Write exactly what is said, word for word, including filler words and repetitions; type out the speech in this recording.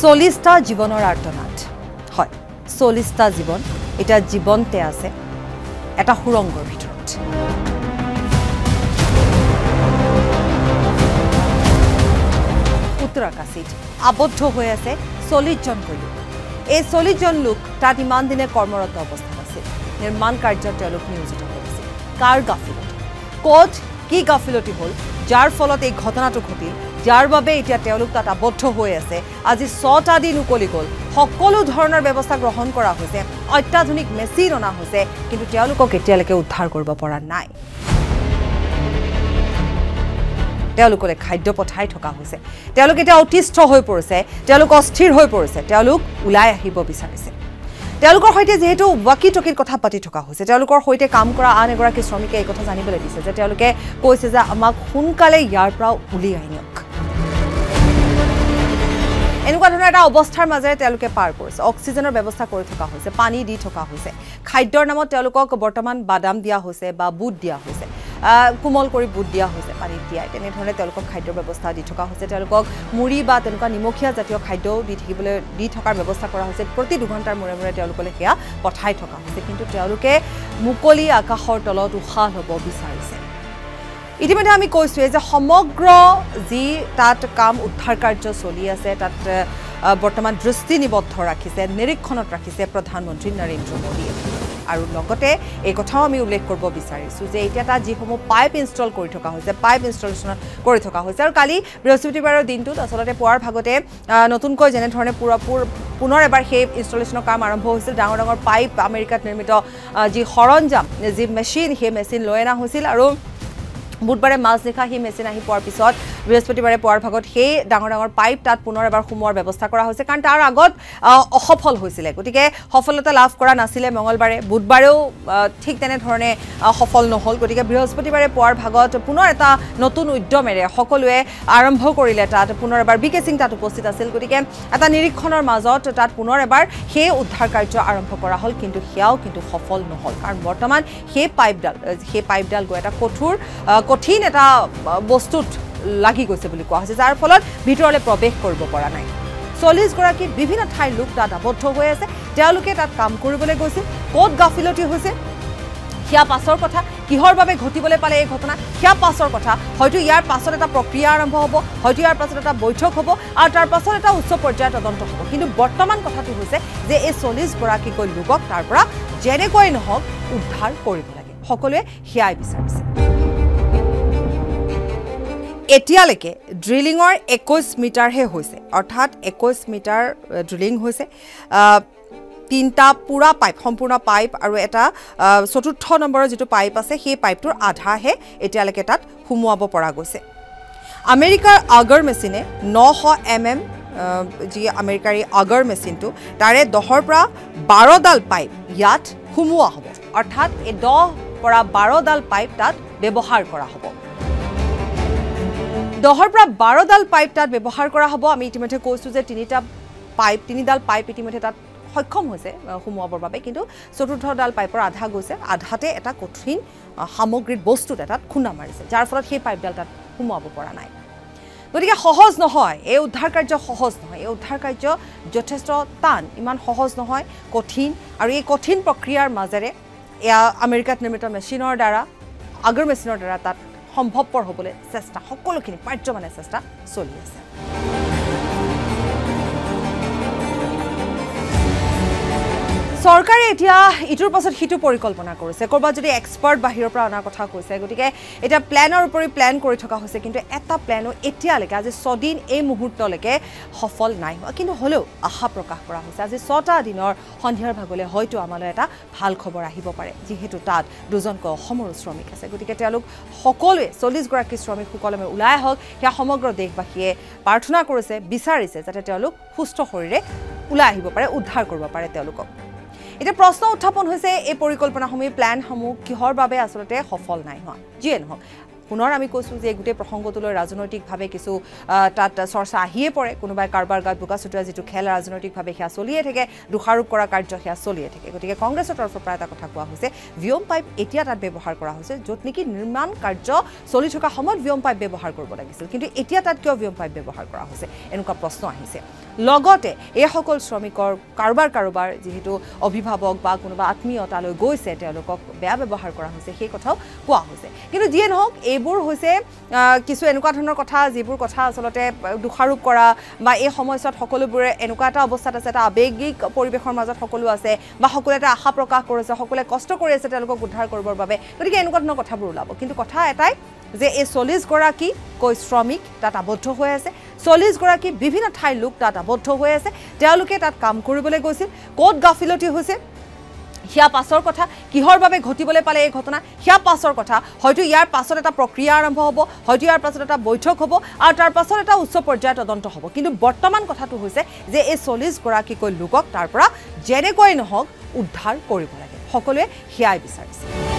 চল্লিশটা জীৱনৰ আৰ্তনাদ হয় চল্লিশটা জীৱন এটা জীৱনতে আছে এটা সুৰংগৰ ভিতৰত উত্তৰাকাশীত আবদ্ধ হৈ আছে চল্লিশ জন লোক এই চল্লিশ জন লোক তাত ইমান দিনে কৰ্মৰত অৱস্থাত আছিল নিৰ্মাণ কাৰ্যত তেওঁলোক নিয়োজিত হৈছিল কাৰ গাফিলতি ক'ত কি গাফিলতি হ'ল যাৰ ফলত এই ঘটনাটো ঘটিল যাৰ বাবে এতিয়া তেওঁলোক তাত আবদ্ধ হৈ আছে আজি ছটা দিন উকলি গ'ল সকলো ধৰণৰ ব্যৱস্থা গ্ৰহণ কৰা হৈছে অত্যাধুনিক মেচিন অনা হৈছে কিন্তু তেওঁলোকক এতিয়ালৈকে উদ্ধাৰ কৰিব পৰা নাই তেওঁলোকলৈ খাদ্য পঠাই থকা হৈছে তেওঁলোক এতিয়া অতিষ্ঠ হৈ পৰিছে তেওঁলোক অস্থিৰ হৈ পৰিছে তেওঁলোক ওলাই আহিব বিচাৰিছে তেওঁলোকৰ সৈতে যেহেতু বাকি টকিৰ কথা পাতি থকা হৈছে তেওঁলোকৰ সৈতে কাম কৰা আন এগৰাকী শ্ৰমিকে এই কথা জানিবলৈ দিছে যে তেওঁলোকে কৈছে যে আমাক সোনকালে ইয়াৰ পৰা উলিয়াই নিয়ক এনেকুৱা ধৰণৰ এটা অৱস্থাৰ মাজেৰে তেওঁলোকে পাৰ কৰিছে অক্সিজেনৰ ব্যৱস্থা কৰি থকা হৈছে পানী দি থকা হৈছে খাদ্যৰ নামত তেওঁলোকক বৰ্তমান বাদাম দিয়া হৈছে বা বুট দিয়া হৈছে কোমল কৰি বুট দিয়া হৈছে পানীত দিয়াই তেনেধৰণে তেওঁলোকক খাদ্যৰ ব্যৱস্থা দি থকা হৈছে তেওঁলোকক মুড়ি বা তেনেকুৱা নিমখীয়া জাতীয় খাদ্যও দি থাকিবলৈ দি থকাৰ ব্যৱস্থা কৰা হৈছে প্ৰতি দুঘণ্টাৰ মূৰে মূৰে তেওঁলোকলৈ সেয়া পঠাই থকা হৈছে কিন্তু তেওঁলোকে মুকলি আকাশৰ তলত উশাহ ল'ব বিচাৰিছে ইতিমধ্যে আমি কৈছোৱে যে সমগ্ৰ যি তাত কাম উদ্ধাৰ কাৰ্য চলি আছে তাত বৰ্তমান দৃষ্টি নিবদ্ধ ৰাখিছে নিৰীক্ষণত ৰাখিছে প্ৰধানমন্ত্ৰী নৰেন্দ্ৰ মোদীয়ে আৰু লগতে এই কথাও আমি উল্লেখ কৰিব বিচাৰিছোঁ যে এতিয়া তাত যিসমূহ পাইপ ইনষ্টল কৰি থকা হৈছে পাইপ ইনষ্টলেশ্যন কৰি থকা হৈছে আৰু কালি বৃহস্পতিবাৰৰ দিনটোত আচলতে পুৱাৰ ভাগতে নতুনকৈ যেনেধৰণে পুৰাপুৰ পুনৰ এবাৰ সেই ইনষ্টলেশ্যনৰ কাম আৰম্ভ হৈছিল ডাঙৰ ডাঙৰ পাইপ আমেৰিকাত নিৰ্মিত যি সৰঞ্জাম যি মেচিন সেই মেচিন লৈ অনা হৈছিল আৰু বুধবাৰে মাজনিশা সেই মেচিন আহি পোৱাৰ পিছত বৃহস্পতিবাৰে পুৱাৰ ভাগত সেই ডাঙৰ ডাঙৰ পাইপ তাত পুনৰ এবাৰ সোমোৱাৰ ব্যৱস্থা কৰা হৈছে কাৰণ তাৰ আগত অসফল হৈছিলে গতিকে সফলতা লাভ কৰা নাছিলে মঙলবাৰে বুধবাৰেও ঠিক তেনেধৰণে সফল নহ'ল গতিকে বৃহস্পতিবাৰে পুৱাৰ ভাগত পুনৰ এটা নতুন উদ্যমেৰে সকলোৱে আৰম্ভ কৰিলে তাত পুনৰ এবাৰ বি কে সিং তাত উপস্থিত আছিল গতিকে এটা নিৰীক্ষণৰ মাজত তাত পুনৰ এবাৰ সেই উদ্ধাৰ কাৰ্য আৰম্ভ কৰা হ'ল কিন্তু সেয়াও কিন্তু সফল নহ'ল কাৰণ বৰ্তমান সেই পাইপডাল সেই পাইপডাল গৈ এটা কঠোৰ কঠিন এটা বস্তুত লাগি গৈছে বুলি কোৱা হৈছে যাৰ ফলত ভিতৰলৈ প্ৰৱেশ কৰিব পৰা নাই চল্লিশ গৰাকী বিভিন্ন ঠাইৰ লোক তাত আবদ্ধ হৈ আছে তেওঁলোকে তাত কাম কৰিবলৈ গৈছিল ক'ত গাফিলতি হৈছে সেয়া পাছৰ কথা কিহৰ বাবে ঘটিবলৈ পালে এই ঘটনা সেয়া পাছৰ কথা হয়তো ইয়াৰ পাছত এটা প্ৰক্ৰিয়া আৰম্ভ হ'ব হয়তো ইয়াৰ পাছত এটা বৈঠক হ'ব আৰু তাৰ পাছত এটা উচ্চ পৰ্যায়ৰ তদন্ত হ'ব কিন্তু বৰ্তমান কথাটো হৈছে যে এই চল্লিশ গৰাকীকৈ লোকক তাৰ পৰা যেনেকৈ নহওক উদ্ধাৰ কৰিব লাগে সকলোৱে সেয়াই বিচাৰিছে এতিয়ালৈকে ড্ৰিলিঙৰ একৈশ মিটাৰহে হৈছে অৰ্থাৎ একৈশ মিটাৰ ড্ৰিলিং হৈছে তিনিটা পুৰা পাইপ সম্পূৰ্ণ পাইপ আৰু এটা চতুৰ্থ নম্বৰৰ যিটো পাইপ আছে সেই পাইপটোৰ আধাহে এতিয়ালৈকে তাত সুমুৱাব পৰা গৈছে আমেৰিকাৰ আগৰ মেচিনে নশ এম এম যি আমেৰিকাৰ আগৰ মেচিনটো তাৰে দহৰ পৰা বাৰডাল পাইপ ইয়াত সুমুওৱা হ'ব অৰ্থাৎ এই দহ পৰা বাৰডাল পাইপ তাত ব্যৱহাৰ কৰা হ'ব দহৰ পৰা বাৰডাল পাইপ তাত ব্যৱহাৰ কৰা হ'ব আমি ইতিমধ্যে কৈছোঁ যে তিনিটা পাইপ তিনিডাল পাইপ ইতিমধ্যে তাত সক্ষম হৈছে সুমুৱাবৰ বাবে কিন্তু চতুৰ্থডাল পাইপৰ আধা গৈছে আধাতে এটা কঠিন সামগ্ৰীৰ বস্তুত এটাত খুন্দা মাৰিছে যাৰ ফলত সেই পাইপডাল তাত সুমুৱাব পৰা নাই গতিকে সহজ নহয় এই উদ্ধাৰ কাৰ্য সহজ নহয় এই উদ্ধাৰ কাৰ্য যথেষ্ট টান ইমান সহজ নহয় কঠিন আৰু এই কঠিন প্ৰক্ৰিয়াৰ মাজেৰে এয়া আমেৰিকাত নিৰ্মিত মেচিনৰ দ্বাৰা আগৰ মেচিনৰ দ্বাৰা তাত সম্ভৱপৰ হ'বলৈ চেষ্টা সকলোখিনি পাৰ্যমানে চেষ্টা চলি আছে চৰকাৰে এতিয়া ইটোৰ পাছত সিটো পৰিকল্পনা কৰিছে কৰবাত যদি এক্সপাৰ্ট বাহিৰৰ পৰা অনাৰ কথা কৈছে গতিকে এটা প্লেনৰ ওপৰি প্লেন কৰি থকা হৈছে কিন্তু এটা প্লেনো এতিয়ালৈকে আজি ছদিন এই মুহূৰ্তলৈকে সফল নাই হোৱা কিন্তু হ'লেও আশা প্ৰকাশ কৰা হৈছে আজি ছটা দিনৰ সন্ধিয়াৰ ভাগলৈ হয়তো আমালৈ এটা ভাল খবৰ আহিব পাৰে যিহেতু তাত দুজনকৈ অসমৰ শ্ৰমিক আছে গতিকে তেওঁলোক সকলোৱে চল্লিশ গৰাকী শ্ৰমিক সকলোৱে ওলাই আহক সেয়া সমগ্ৰ দেশবাসীয়ে প্ৰাৰ্থনা কৰিছে বিচাৰিছে যাতে তেওঁলোক সুস্থ শৰীৰে ওলাই আহিব পাৰে উদ্ধাৰ কৰিব পাৰে তেওঁলোকক এতিয়া প্ৰশ্ন উত্থাপন হৈছে এই পৰিকল্পনাসমূহ প্ল্যানসমূহ কিহৰ বাবে আসলতে সফল নাই হোৱা যিয়ে নহওক পুনৰ আমি কৈছোঁ যে গোটেই প্ৰসংগটোলৈ ৰাজনৈতিকভাৱে কিছু তাত চৰ্চা আহিয়ে পৰে কোনোবাই কাৰোবাৰ গাত বোকা ছটিওৱা যিটো খেল ৰাজনৈতিকভাৱে সেয়া চলিয়ে থাকে দোষাৰোপ কৰা কাৰ্য সেয়া চলিয়ে থাকে গতিকে কংগ্ৰেছৰ তৰফৰ পৰা এটা কথা কোৱা হৈছে ভিয়ম পাইপ এতিয়া তাত ব্যৱহাৰ কৰা হৈছে য'ত নেকি নিৰ্মাণ কাৰ্য চলি থকা সময়ত ভিয়ম পাইপ ব্যৱহাৰ কৰিব লাগিছিল কিন্তু এতিয়া তাত কিয় ভিয়ম পাইপ ব্যৱহাৰ কৰা হৈছে এনেকুৱা প্ৰশ্ন আহিছে লগতে এই সকল শ্ৰমিকৰ কাৰোবাৰ কাৰোবাৰ যিহেতু অভিভাৱক বা কোনোবা আত্মীয়তালৈ গৈছে তেওঁলোকক বেয়া ব্যৱহাৰ কৰা হৈছে সেই কথাও কোৱা হৈছে কিন্তু যিয়ে নহওক এইবোৰ হৈছে কিছু এনেকুৱা ধৰণৰ কথা যিবোৰ কথা আচলতে দোষাৰোপ কৰা বা এই সময়ছোৱাত সকলোবোৰে এনেকুৱা এটা অৱস্থাত আছে এটা আৱেগিক পৰিৱেশৰ মাজত সকলো আছে বা সকলোৱে এটা আশা প্ৰকাশ কৰিছে সকলোৱে কষ্ট কৰি আছে তেওঁলোকক উদ্ধাৰ কৰিবৰ বাবে গতিকে এনেকুৱা ধৰণৰ কথাবোৰ ওলাব কিন্তু কথা এটাই যে এই চল্লিছ গৰাকী কৈ শ্ৰমিক তাত আবদ্ধ হৈ আছে চল্লিছ গৰাকী বিভিন্ন ঠাইৰ লোক তাত আবদ্ধ হৈ আছে তেওঁলোকে তাত কাম কৰিবলৈ গৈছিল ক'ত গাফিলতি হৈছে হিয়া পাছৰ কথা কিহৰ বাবে ঘটিবলৈ পালে এই ঘটনা হিয়া পাছৰ কথা হয়তো ইয়াৰ পাছত এটা প্ৰক্ৰিয়া আৰম্ভ হ'ব হয়তো ইয়াৰ পাছত এটা বৈঠক হ'ব আৰু তাৰ পাছত এটা উচ্চ পৰ্যায়ৰ তদন্ত হ'ব কিন্তু বৰ্তমান কথাটো হৈছে যে এই চল্লিছ গৰাকীকৈ লোকক তাৰ পৰা যেনেকৈ নহওক উদ্ধাৰ কৰিব লাগে সকলোৱে হিয়াই বিচাৰিছে